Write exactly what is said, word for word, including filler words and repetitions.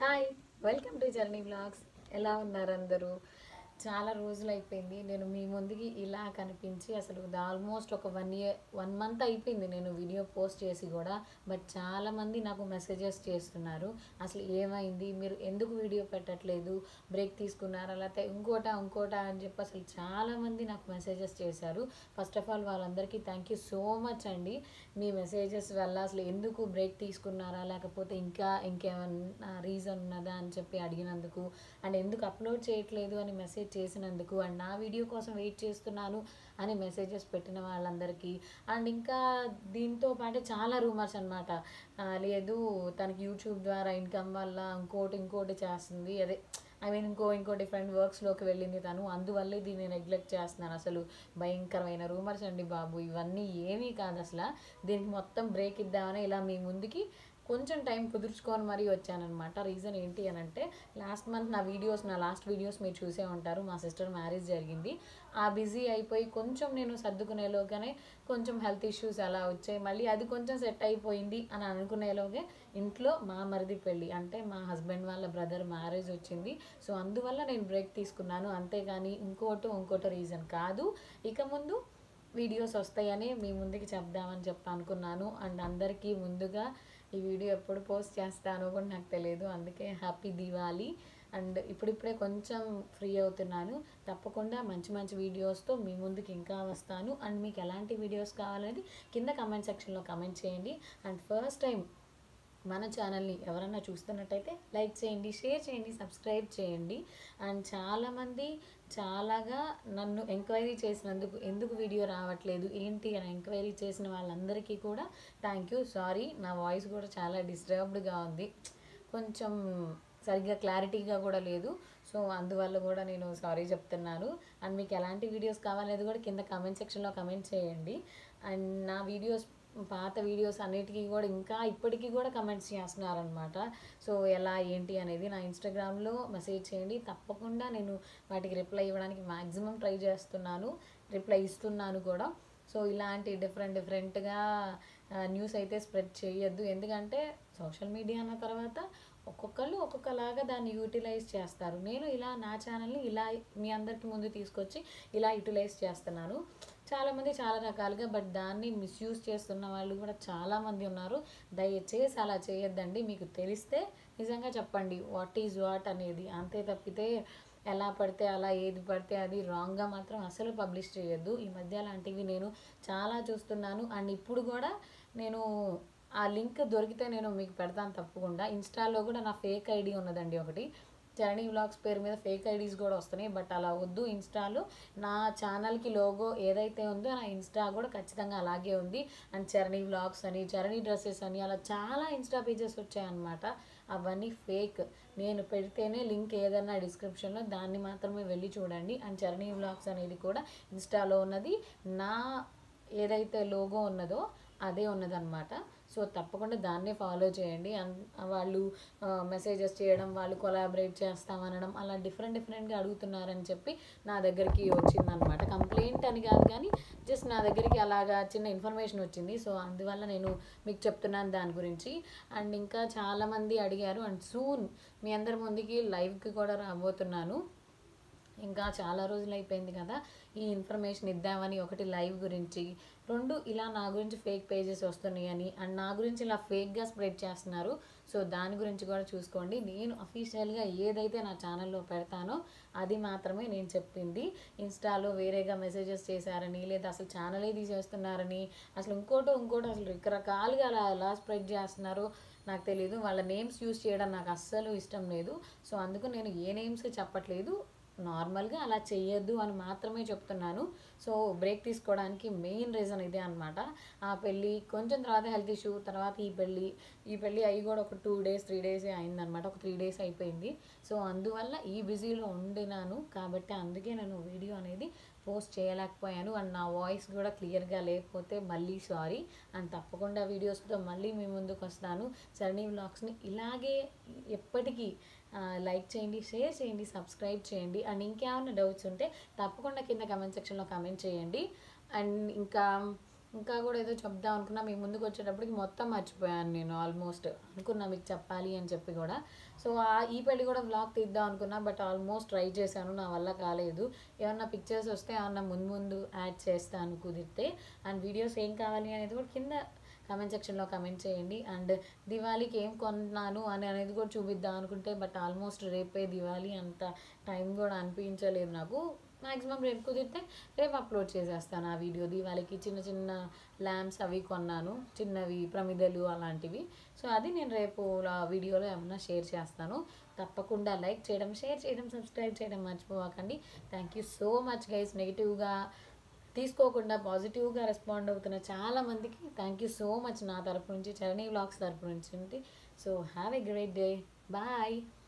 Hi, welcome to journey vlogs. ఎలా ఉన్నారు అందరూ? చాలా రోజులు అయిపోయింది నేను మీ ముందుకి ఇలా కనిపించి. అసలు ఆల్మోస్ట్ ఒక వన్ ఇయర్ వన్ మంత్ అయిపోయింది నేను వీడియో పోస్ట్ చేసి కూడా. బట్ చాలామంది నాకు మెసేజెస్ చేస్తున్నారు, అసలు ఏమైంది, మీరు ఎందుకు వీడియో పెట్టట్లేదు, బ్రేక్ తీసుకున్నారా, లేకపోతే ఇంకోట ఇంకోట అని చెప్పి అసలు చాలామంది నాకు మెసేజెస్ చేశారు. ఫస్ట్ ఆఫ్ ఆల్ వాళ్ళందరికీ థ్యాంక్ యూ సో మచ్ అండి. మీ మెసేజెస్ వల్ల అసలు ఎందుకు బ్రేక్ తీసుకున్నారా, లేకపోతే ఇంకా ఇంకేమన్నా రీజన్ ఉన్నదా అని చెప్పి అడిగినందుకు, అండ్ ఎందుకు అప్లోడ్ చేయట్లేదు అని మెసేజ్ చేసినందుకు, అండ్ నా వీడియో కోసం వెయిట్ చేస్తున్నాను అని మెసేజెస్ పెట్టిన వాళ్ళందరికీ, అండ్ ఇంకా దీంతో పాటు చాలా రూమర్స్ అనమాట. లేదు తనకి యూట్యూబ్ ద్వారా ఇన్కమ్ వల్ల ఇంకోటి ఇంకోటి చేస్తుంది, అదే ఐ మీన్ ఇంకో ఇంకో డిఫరెంట్ వర్క్స్లోకి వెళ్ళింది తను, అందువల్లే దీన్ని నెగ్లెక్ట్ చేస్తున్నాను. అసలు భయంకరమైన రూమర్స్ అండి బాబు, ఇవన్నీ ఏమీ కాదు. అసలు దీనికి మొత్తం బ్రేక్ ఇద్దామని ఇలా మీ ముందుకి కొంచెం టైం కుదుర్చుకొని మరీ వచ్చానమాట. రీజన్ ఏంటి అని అంటే, లాస్ట్ మంత్ నా వీడియోస్ నా లాస్ట్ వీడియోస్ మీరు చూసే ఉంటారు. మా సిస్టర్ మ్యారేజ్ జరిగింది. ఆ బిజీ అయిపోయి కొంచెం నేను సర్దుకునేలోగానే కొంచెం హెల్త్ ఇష్యూస్ అలా వచ్చాయి. మళ్ళీ అది కొంచెం సెట్ అయిపోయింది అని అనుకునేలోగే ఇంట్లో మా మరిది పెళ్ళి, అంటే మా హస్బెండ్ వాళ్ళ బ్రదర్ మ్యారేజ్ వచ్చింది. సో అందువల్ల నేను బ్రేక్ తీసుకున్నాను, అంతేగాని ఇంకోటో ఇంకోటో రీజన్ కాదు. ఇక ముందు వీడియోస్ వస్తాయని మీ ముందుకి చెప్దామని చెప్పి అనుకున్నాను. అండ్ అందరికీ ముందుగా ఈ వీడియో ఎప్పుడు పోస్ట్ చేస్తానో కూడా నాకు తెలియదు, అందుకే హ్యాపీ దివాళీ. అండ్ ఇప్పుడిప్పుడే కొంచెం ఫ్రీ అవుతున్నాను. తప్పకుండా మంచి మంచి వీడియోస్తో మీ ముందుకి ఇంకా వస్తాను. అండ్ మీకు ఎలాంటి వీడియోస్ కావాలనేది కింద కమెంట్ సెక్షన్లో కమెంట్ చేయండి. అండ్ ఫస్ట్ టైం మన ఛానల్ని ఎవరన్నా చూస్తున్నట్టయితే లైక్ చేయండి, షేర్ చేయండి, సబ్స్క్రైబ్ చేయండి. అండ్ చాలామంది చాలాగా నన్ను ఎంక్వైరీ చేసినందుకు, ఎందుకు వీడియో రావట్లేదు ఏంటి అని ఎంక్వైరీ చేసిన వాళ్ళందరికీ కూడా థ్యాంక్ యూ. సారీ, నా వాయిస్ కూడా చాలా డిస్టర్బ్డ్గా ఉంది, కొంచెం సరిగ్గా క్లారిటీగా కూడా లేదు. సో అందువల్ల కూడా నేను సారీ చెప్తున్నాను. అండ్ మీకు ఎలాంటి వీడియోస్ కావాలనేది కూడా కింద కమెంట్ సెక్షన్లో కమెంట్ చేయండి. అండ్ నా వీడియోస్, పాత వీడియోస్ అన్నిటికీ కూడా ఇంకా ఇప్పటికీ కూడా కమెంట్స్ చేస్తున్నారనమాట. సో ఎలా ఏంటి అనేది నా ఇన్స్టాగ్రామ్లో మెసేజ్ చేయండి, తప్పకుండా నేను వాటికి రిప్లై ఇవ్వడానికి మ్యాక్సిమం ట్రై చేస్తున్నాను, రిప్లై ఇస్తున్నాను కూడా. సో ఇలాంటి డిఫరెంట్ డిఫరెంట్గా న్యూస్ అయితే స్ప్రెడ్ చేయొద్దు, ఎందుకంటే సోషల్ మీడియా అన్న తర్వాత ఒక్కొక్కళ్ళు ఒక్కొక్కలాగా దాన్ని యూటిలైజ్ చేస్తారు. నేను ఇలా నా ఛానల్ని ఇలా మీ అందరికి ముందు తీసుకొచ్చి ఇలా యూటిలైజ్ చేస్తున్నాను. చాలామంది చాలా రకాలుగా, బట్ దాన్ని మిస్యూజ్ చేస్తున్న వాళ్ళు కూడా చాలామంది ఉన్నారు. దయచేసి అలా చేయొద్దండి. మీకు తెలిస్తే నిజంగా చెప్పండి వాట్ ఈజ్ వాట్ అనేది, అంతే తప్పితే ఎలా పడితే అలా ఏది పడితే అది రాంగ్గా మాత్రం అసలు పబ్లిష్ చేయొద్దు. ఈ మధ్య అలాంటివి నేను చాలా చూస్తున్నాను. అండ్ ఇప్పుడు కూడా నేను ఆ లింక్ దొరికితే నేను మీకు పెడతాను తప్పకుండా. ఇన్స్టాలో కూడా నా ఫేక్ ఐడి ఉన్నదండి ఒకటి, చరణి వ్లాగ్స్ పేరు మీద ఫేక్ ఐడీస్ కూడా వస్తున్నాయి, బట్ అలా వద్దు. ఇన్స్టాలో నా ఛానల్కి లోగో ఏదైతే ఉందో నా ఇన్స్టా కూడా ఖచ్చితంగా అలాగే ఉంది. అండ్ చరణి వ్లాగ్స్ అని, చరణి డ్రెస్సెస్ అని అలా చాలా ఇన్స్టా పేజెస్ వచ్చాయన్నమాట. అవన్నీ ఫేక్. నేను పెడితేనే లింక్ ఏదన్నా డిస్క్రిప్షన్లో, దాన్ని మాత్రమే వెళ్ళి చూడండి. అండ్ చరణి వ్లాగ్స్ అనేది కూడా ఇన్స్టాలో ఉన్నది, నా ఏదైతే లోగో ఉన్నదో అదే ఉన్నదన్నమాట. సో తప్పకుండా దాన్నే ఫాలో చేయండి. వాళ్ళు మెసేజెస్ చేయడం, వాళ్ళు కొలాబరేట్ చేస్తామనడం, అలా డిఫరెంట్ డిఫరెంట్గా అడుగుతున్నారని చెప్పి నా దగ్గరికి వచ్చిందనమాట. కంప్లైంట్ అని కాదు కానీ జస్ట్ నా దగ్గరికి అలాగా చిన్న ఇన్ఫర్మేషన్ వచ్చింది. సో అందువల్ల నేను మీకు చెప్తున్నాను దాని గురించి. అండ్ ఇంకా చాలామంది అడిగారు, అండ్ సూన్ మీ అందరి ముందుకి లైవ్కి కూడా రాబోతున్నాను. ఇంకా చాలా రోజులు అయిపోయింది కదా ఈ ఇన్ఫర్మేషన్ ఇద్దామని, ఒకటి లైవ్ గురించి, రెండు ఇలా నా గురించి ఫేక్ పేజెస్ వస్తున్నాయని, అండ్ నా గురించి ఇలా ఫేక్గా స్ప్రెడ్ చేస్తున్నారు. సో దాని గురించి కూడా చూసుకోండి. నేను అఫీషియల్గా ఏదైతే నా ఛానల్లో పెడతానో అది మాత్రమే నేను చెప్పింది. ఇన్స్టాలో వేరేగా మెసేజెస్ చేశారని, లేదా అసలు ఛానలే తీసేస్తున్నారని, అసలు ఇంకోటో ఇంకోటో అసలు రకరకాలుగా అలా ఎలా స్ప్రెడ్ చేస్తున్నారో నాకు తెలియదు. వాళ్ళ నేమ్స్ యూజ్ చేయడం నాకు అస్సలు ఇష్టం లేదు. సో అందుకు నేను ఏ నేమ్స్ చెప్పట్లేదు, నార్మల్గా అలా చేయొద్దు అని మాత్రమే చెప్తున్నాను. సో బ్రేక్ తీసుకోవడానికి మెయిన్ రీజన్ ఇదే అనమాట. ఆ పెళ్ళి కొంచెం తర్వాత హెల్త్ ఇష్యూ, తర్వాత ఈ పెళ్ళి ఈ పెళ్ళి అవి కూడా ఒక టూ డేస్ త్రీ డేసే అయిందనమాట, ఒక త్రీ డేస్ అయిపోయింది. సో అందువల్ల ఈ బిజీలో ఉండినాను కాబట్టి అందుకే నేను వీడియో అనేది పోస్ట్ చేయలేకపోయాను. అండ్ నా వాయిస్ కూడా క్లియర్గా లేకపోతే మళ్ళీ సారీ. అండ్ తప్పకుండా వీడియోస్తో మళ్ళీ మీ ముందుకు వస్తాను. చరణి వ్లాగ్స్ని ఇలాగే ఎప్పటికీ లైక్ చేయండి, షేర్ చేయండి, సబ్స్క్రైబ్ చేయండి. అండ్ ఇంకేమైనా డౌట్స్ ఉంటే తప్పకుండా కింద కమెంట్ సెక్షన్లో కమెంట్ చేయండి. అండ్ ఇంకా ఇంకా కూడా ఏదో చెప్దాం అనుకున్నా, మీ ముందుకు వచ్చేటప్పటికి మొత్తం మర్చిపోయాను నేను. ఆల్మోస్ట్ అనుకున్నా మీకు చెప్పాలి అని చెప్పి కూడా. సో ఈ పెళ్ళి కూడా వ్లాగ్ తీద్దాం అనుకున్నా, బట్ ఆల్మోస్ట్ ట్రై చేశాను, నా వల్ల కాలేదు. ఏమన్నా పిక్చర్స్ వస్తే ఏమన్నా ముందు ముందు యాడ్ చేస్తాను కుదిరితే. అండ్ వీడియోస్ ఏం కావాలి అనేది కూడా కింద కమెంట్ సెక్షన్లో కమెంట్ చేయండి. అండ్ దివాళీకి ఏం కొన్నాను అని అనేది కూడా చూపిద్దాం అనుకుంటే, బట్ ఆల్మోస్ట్ రేపే దివాళీ, అంత టైం కూడా అనిపించలేదు నాకు. మ్యాక్సిమం రేపు కుదిరితే రేపు అప్లోడ్ చేసేస్తాను ఆ వీడియో. దివాళీకి చిన్న చిన్న ల్యాంప్స్ అవి కొన్నాను, చిన్నవి ప్రమిదలు అలాంటివి. సో అది నేను రేపు ఆ వీడియోలో ఏమన్నా షేర్ చేస్తాను. తప్పకుండా లైక్ చేయడం, షేర్ చేయడం, సబ్స్క్రైబ్ చేయడం మర్చిపోకండి. Thank you so much guys. నెగిటివ్గా తీసుకోకుండా పాజిటివ్గా రెస్పాండ్ అవుతున్న చాలామందికి థ్యాంక్ యూ సో మచ్ నా తరపు నుంచి, చరణి వ్లాగ్స్ తరపు నుంచి. So have a great day. Bye.